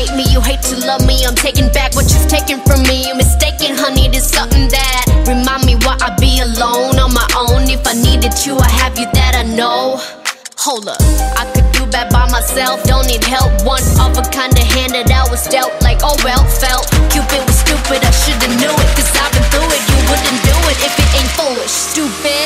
hate me, you hate to love me. I'm taking back what you've taken from me. You're mistaken, honey, there's something that remind me why I be alone on my own. If I needed you, I have you, that I know. Hold up, I could do bad by myself, don't need help. One of a kind of hand that I was dealt, like oh well, felt Cupid was stupid, I should've knew it. Cause I've been through it, you wouldn't do it if it ain't foolish. Stupid.